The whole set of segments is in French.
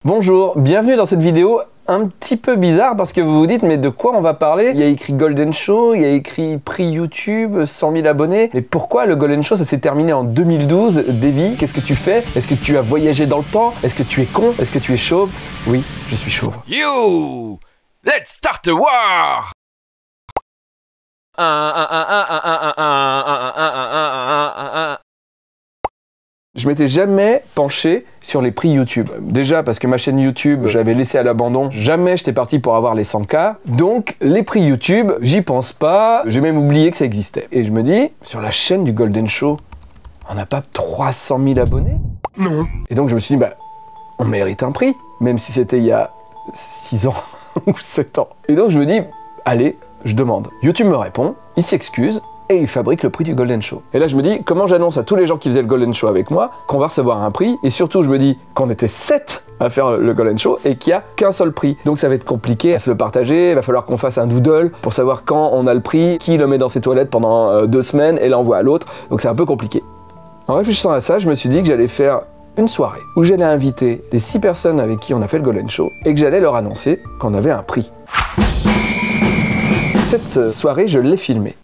Bonjour, bienvenue dans cette vidéo un petit peu bizarre parce que vous vous dites mais de quoi on va parler? Il y a écrit Golden Show, il y a écrit prix YouTube, 100 000 abonnés. Mais pourquoi le Golden Show ça s'est terminé en 2012? Davy, qu'est-ce que tu fais? Est-ce que tu as voyagé dans le temps? Est-ce que tu es con? Est-ce que tu es chauve? Oui, je suis chauve. You! Let's start a war! Je m'étais jamais penché sur les prix YouTube. Déjà parce que ma chaîne YouTube, j'avais laissé à l'abandon. Jamais j'étais parti pour avoir les 100K. Donc les prix YouTube, j'y pense pas. J'ai même oublié que ça existait. Et je me dis, sur la chaîne du Golden Show, on n'a pas 300 000 abonnés? Non. Et donc je me suis dit, bah, on mérite un prix. Même si c'était il y a 6 ans ou 7 ans. Et donc je me dis, allez, je demande. YouTube me répond, il s'excuse. Et il fabrique le prix du Golden Show. Et là, je me dis, comment j'annonce à tous les gens qui faisaient le Golden Show avec moi qu'on va recevoir un prix? Et surtout, je me dis qu'on était 7 à faire le Golden Show et qu'il n'y a qu'un seul prix. Donc ça va être compliqué à se le partager. Il va falloir qu'on fasse un doodle pour savoir quand on a le prix, qui le met dans ses toilettes pendant 2 semaines et l'envoie à l'autre. Donc c'est un peu compliqué. En réfléchissant à ça, je me suis dit que j'allais faire une soirée où j'allais inviter les 6 personnes avec qui on a fait le Golden Show et que j'allais leur annoncer qu'on avait un prix. Cette soirée, je l'ai filmée.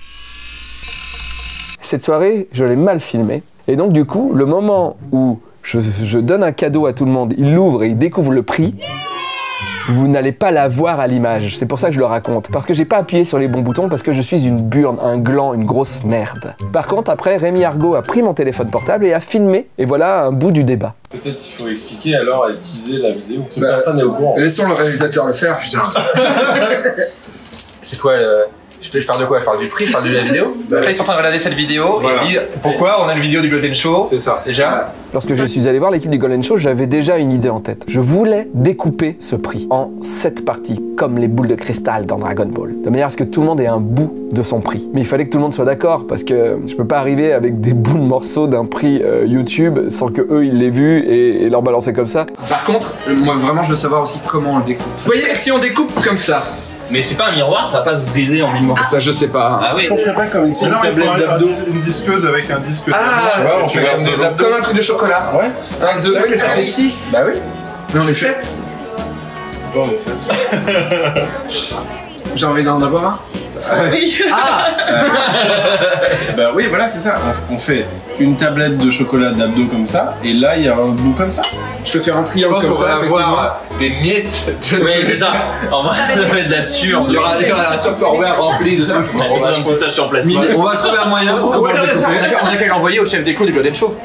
Cette soirée, je l'ai mal filmée. Et donc, du coup, le moment où je donne un cadeau à tout le monde, ils l'ouvrent et ils découvrent le prix, vous n'allez pas la voir à l'image. C'est pour ça que je le raconte. Parce que j'ai pas appuyé sur les bons boutons, parce que je suis une burne, un gland, une grosse merde. Par contre, après, Rémi Argot a pris mon téléphone portable et a filmé. Et voilà un bout du débat. Peut-être il faut expliquer alors et teaser la vidéo. Parce que personne n'est au courant. Laissons le réalisateur le faire, putain. C'est quoi Je parle de quoi? Je parle du prix, je parle de la vidéo. Après, ils sont en train de regarder cette vidéo et se disent pourquoi on a une vidéo du Golden Show. C'est ça. Déjà. Lorsque je suis allé voir l'équipe du Golden Show, j'avais déjà une idée en tête. Je voulais découper ce prix en 7 parties, comme les boules de cristal dans Dragon Ball. De manière à ce que tout le monde ait un bout de son prix. Mais il fallait que tout le monde soit d'accord, parce que je peux pas arriver avec des bouts de morceaux d'un prix YouTube sans que eux ils l'aient vu et leur balancer comme ça. Par contre, moi vraiment je veux savoir aussi comment on le découpe. Vous voyez, si on découpe comme ça. Mais c'est pas un miroir, ça va pas se briser en mouvement. Ça je sais pas. Ah oui. On ferait pas comme une tablette d'abdos. Une disqueuse avec un disque. Ah, tu vois, on fait comme des abdos. Comme un truc de chocolat. Ouais. 1, 2, oui, mais ça fait 6. Bah oui. Mais on est 7. Bon, on est 7. J'ai envie d'en avoir un. Oui. Bah oui, voilà, c'est ça. On fait une tablette de chocolat d'abdos comme ça, et là il y a un bout comme ça. Je peux faire un triangle comme ça, avoir des miettes de. Oui, c'est ça. En vrai, ça va être de la sueur. Il y aura un Tupperware rempli de trucs. Un petit sachet en plastique. On va trouver un moyen. On a qu'à l'envoyer au chef des clous du Golden Show.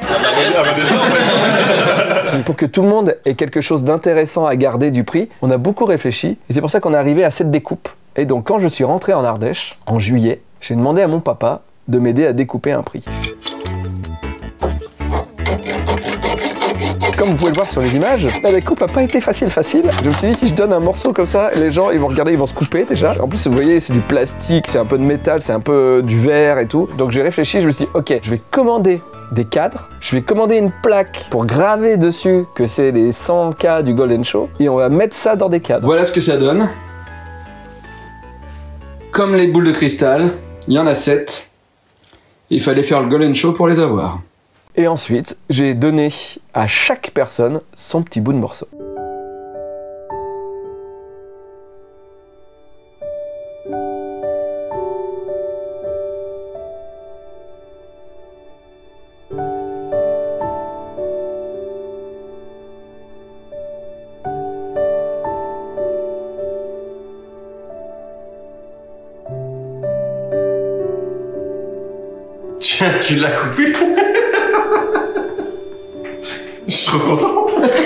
Pour que tout le monde ait quelque chose d'intéressant à garder du prix, on a beaucoup réfléchi et c'est pour ça qu'on est arrivé à cette découpe. Et donc quand je suis rentré en Ardèche, en juillet, j'ai demandé à mon papa de m'aider à découper un prix. Comme vous pouvez le voir sur les images, la découpe n'a pas été facile. Je me suis dit, si je donne un morceau comme ça, les gens ils vont regarder, ils vont se couper déjà. En plus, vous voyez, c'est du plastique, c'est un peu de métal, c'est un peu du verre et tout. Donc j'ai réfléchi, je me suis dit, ok, je vais commander des cadres, je vais commander une plaque pour graver dessus que c'est les 100K du Golden Show et on va mettre ça dans des cadres. Voilà ce que ça donne. Comme les boules de cristal, il y en a 7. Il fallait faire le Golden Show pour les avoir. Et ensuite, j'ai donné à chaque personne son petit bout de morceau. Tu l'as coupé. Je suis trop content.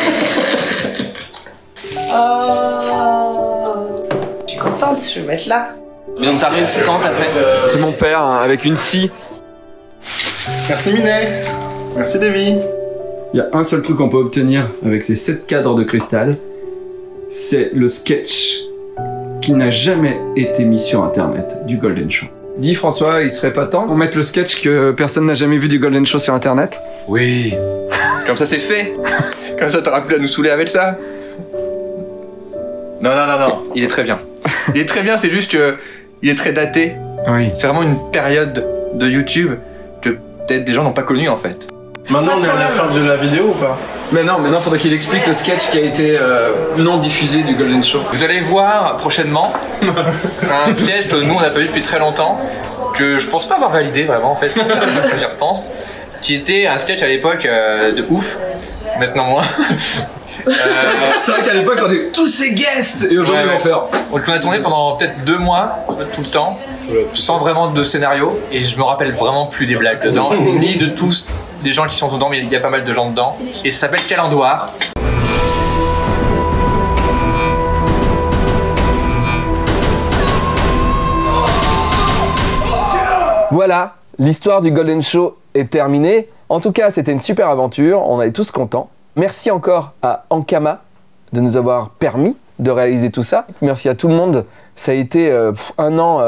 Je suis contente, je vais mettre là. Mais donc t'as réussi quand t'as fait C'est mon père hein, avec une scie. Merci Minet. Merci Davy. Il y a un seul truc qu'on peut obtenir avec ces 7 cadres de cristal. C'est le sketch qui n'a jamais été mis sur internet du Golden Show. Dis François, il serait pas temps qu'on mette le sketch que personne n'a jamais vu du Golden Show sur internet? Oui. Comme ça c'est fait. Comme ça t'auras plus à nous saouler avec ça. Non, il est très bien. Il est très bien, c'est juste que il est très daté. Oui. C'est vraiment une période de YouTube que peut-être des gens n'ont pas connue en fait. Maintenant on est à la fin de la vidéo ou pas? Mais non, maintenant faudrait qu'il explique le sketch qui a été non diffusé du Golden Show. Vous allez voir prochainement un sketch que nous on n'a pas vu depuis très longtemps, que je pense pas avoir validé vraiment en fait, quand j'y repense, qui était un sketch à l'époque de ouf, maintenant moins. C'est vrai qu'à l'époque on était tous ces guests et aujourd'hui on va en faire. On a tourné pendant peut-être 2 mois, tout le temps, sans vraiment de scénario, et je me rappelle vraiment plus des blagues dedans, ni de tous les gens qui sont dedans, mais il y a pas mal de gens dedans, et ça s'appelle Calendoir. Voilà, l'histoire du Golden Show est terminée. En tout cas, c'était une super aventure, on est tous contents. Merci encore à Ankama de nous avoir permis de réaliser tout ça. Merci à tout le monde, ça a été un an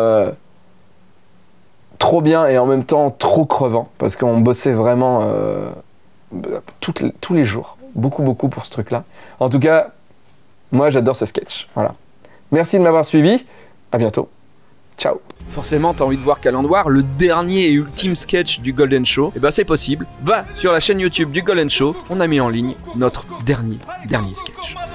trop bien et en même temps trop crevant parce qu'on bossait vraiment tous les jours, beaucoup pour ce truc-là. En tout cas, moi j'adore ce sketch. Voilà. Merci de m'avoir suivi, à bientôt. Ciao. Forcément, t'as envie de voir Calendoir, le dernier et ultime sketch du Golden Show. Et ben c'est possible. Va sur la chaîne YouTube du Golden Show, on a mis en ligne notre dernier sketch.